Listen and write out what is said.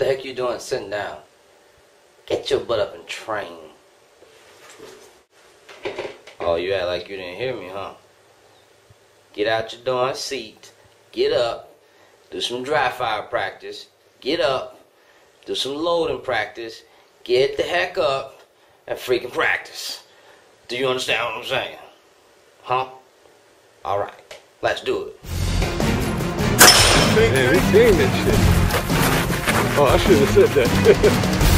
the heck you doing sitting down? Get your butt up and train. Oh, you act like you didn't hear me, huh? Get out your darn seat. Get up. Do some dry fire practice. Get up. Do some loading practice. Get the heck up and freaking practice. Do you understand what I'm saying? Huh? Alright. Let's do it. Man, we seen that shit. Oh, I should have said that.